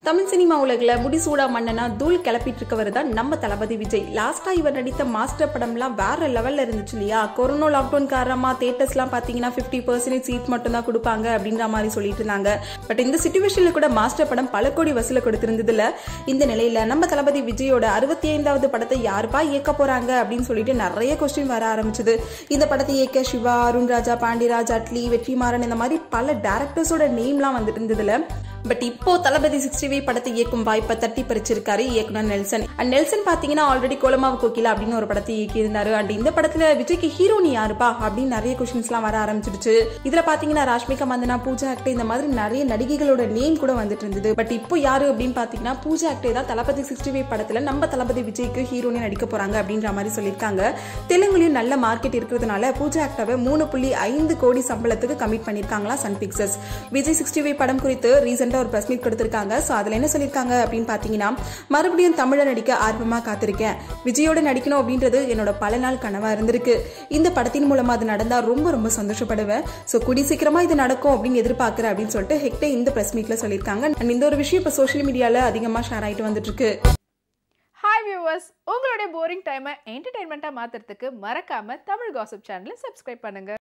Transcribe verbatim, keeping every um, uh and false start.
Tamil cinema உலகில் முடிசூடா மன்னனா தூள் கிளப்பிட்டு இருக்கவர் தான் நம்ம தளபதி விஜய். லாஸ்டா இவர் நடித்த மாஸ்டர் படம்லாம் வேற லெவல்ல இருந்துச்சு இல்லையா? கொரோனா லாக்டவுன் காரணமா தியேட்டர்ஸ்லாம் பாத்தீங்கன்னா பிப்டி பர்சன்டேஜ் சீட் மட்டும் தான் கொடுப்பாங்க அப்படின்ற மாதிரி சொல்லிட்டு இருந்தாங்க. பட் இந்த சிச்சுவேஷன்ல கூட மாஸ்டர் படம் பல கோடி வசூல கொடுத்திருந்ததுல இந்த நிலையில நம்ம தளபதி விஜயோட அறுபத்தி ஐந்தாவது படத்தை யாருப்பா இயக்க போறாங்க அப்படின்னு சொல்லிட்டு நிறைய கொஸ்டின் வர ஆரம்பிச்சது. இந்த படத்தை இயக்க சிவா, அருண் ராஜா, பாண்டியராஜ், அட்லி, வெற்றிமாறன் இந்த மாதிரி பல டேரக்டர்ஸோட நேம்லாம் வந்துட்டு இருந்ததுல பட் இப்போ தளபதி சிக்ஸ்டி ஃபைவ் படத்தை இயக்கும் வாய்ப்பை தட்டி பறிச்சிருக்காரு இயக்குனர் நெல்சன். அண்ட் நெல்சன் பாத்தீங்கன்னா ஆல்ரெடி கோலமாவு கோகிலா அப்படின்னு ஒரு படத்தை இயக்கி இருந்தாரு. அண்ட் இந்த படத்துல விஜய்க்கு ஹீரோனி யாருப்பா அப்படின்னு நிறைய கொஸ்டின்ஸ் எல்லாம் வர ஆரம்பிச்சிருச்சு. இதுல பாத்தீங்கன்னா ராஷ்மிகா மந்தனா, பூஜா ஆக்டே இந்த மாதிரி நிறைய நடிகைகளோட நேம் கூட வந்துட்டு இருந்தது. பட் இப்போ யாரு அப்படின்னு பாத்தீங்கன்னா பூஜா ஆக்டே தான் தளபதி சிக்ஸ்டி ஃபைவ் படத்துல நம்ம தளபதி விஜய்க்கு ஹீரோனி நடிக்க போறாங்க அப்படின்ற மாதிரி சொல்லியிருக்காங்க. தெலுங்குலயும் நல்ல மார்க்கெட் இருக்கிறதுனால பூஜா ஆக்டாவை மூணு புள்ளி ஐந்து கோடி சம்பளத்துக்கு கமிட் பண்ணிருக்காங்களா Sun Pictures. Vijay sixty five படம் குறித்து ரீசெண்டா ஒரு பிரஸ் மீட் கொடுத்திருக்காங்க. சோ அதுல என்ன சொல்லிருக்காங்க அப்படின்னு பாத்தீங்கன்னா, மறுபடியும் தமிழ நடிக்க ஆர்வமா காத்திருக்கேன். விஜயோட நடிக்கணும் அப்படின்றது என்னோட பல நாள் கனவா இருந்திருக்கு. இந்த படத்தின் மூலமா அது நடந்தா ரொம்ப ரொம்ப சந்தோஷப்படுவேன். சோ கூடி சீக்கிரமா இது நடக்கும் அப்படின்னு எதிர்பார்க்கிறேன் அப்படின்னு சொல்லிட்டு ஹெக்டே இந்த பிரஸ் மீட்ல சொல்லிருக்காங்க. அண்ட் இந்த ஒரு விஷயம் இப்ப சோஷியல் மீடியால அதிகமா ஷேர் ஆயிட்டு வந்துட்டு இருக்கு. ஹாய் வியூவர்ஸ், உங்களுடைய போரிங் டைமை என்டர்டைன்மெண்ட்டா மாத்துறதுக்கு மறக்காம தமிழ் காசிப் சேனலை சப்ஸ்கிரைப் பண்ணுங்க.